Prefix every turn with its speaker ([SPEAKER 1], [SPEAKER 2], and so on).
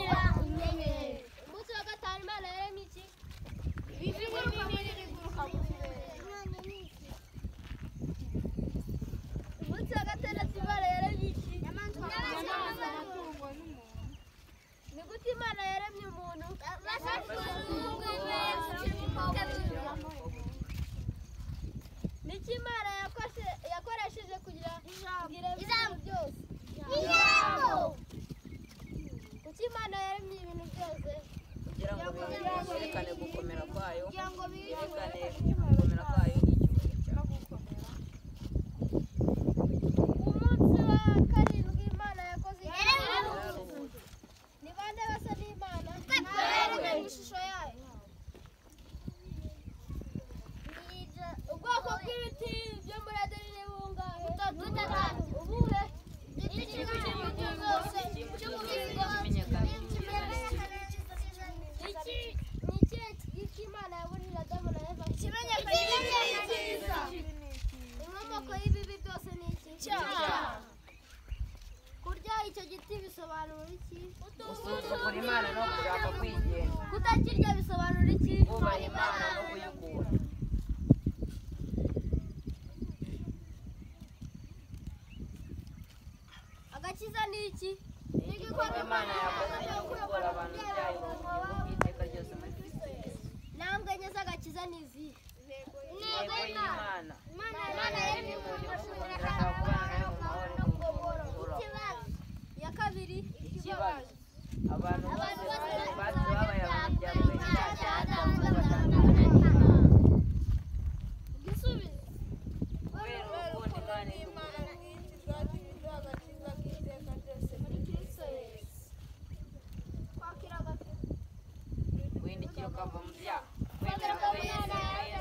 [SPEAKER 1] umunsi wa gatanu Imana yaremye iki? umunsi wa gatandatu Imana yaremye iki? Ni gute Imana yaremye umuntu? Niki Imana yakoresheje kugira ijambo byose? Ijambo. Kuki Imana yaremye ibintu byose?
[SPEAKER 2] kugira ngo yerekane gukomera kwayo, yerekane gukomera kwayo n'icyubahiro cyayo.
[SPEAKER 1] Umunsi wa karindwi Imana yakoze ni bande basa n'Imana? Yaremye mu ishusho yayo. Ubwoko bw'ibiti byo muri Edeni ni bungahe? Butatu. Ubuhe? Igiti cy'imbuto zose ni ikihe giti Imana yaburira Adamu na Eva? Ikimenyekanye cyiza. Inkomoko y'ibibi byose ni iki? Icyaha. Kurya icyo giti bisobanura iki?
[SPEAKER 2] Gusuzugura Imana no gushaka kwigenga.
[SPEAKER 1] Kutakirya bisobanura iki?
[SPEAKER 2] Kubaha Imana no kuyikunda.
[SPEAKER 1] Agakiza ni iki?
[SPEAKER 2] Igikorwa Imana yakoze cyo gukora abantu ibyayo mu bugingo bw'iteka ryose muri Kristo Yesu.
[SPEAKER 1] Intambwe enye z'agakiza ni izihe?
[SPEAKER 2] Intego y'Imana. Imana yaremye umuntu imukundira ashaka kubana nayo mu mahoro no mu buhoro.
[SPEAKER 1] Iya kabiri
[SPEAKER 2] Ikibazo. Abantu bose babaye abanyabyaha b'icyaha cya Adamu batandukanye n'Imana.
[SPEAKER 1] igisubizo.
[SPEAKER 2] Kubera urukundo Imana idukunda.
[SPEAKER 1] Kwakira agakiza.
[SPEAKER 2] Windikira ukava mu byaha. Kwemera ko Yesu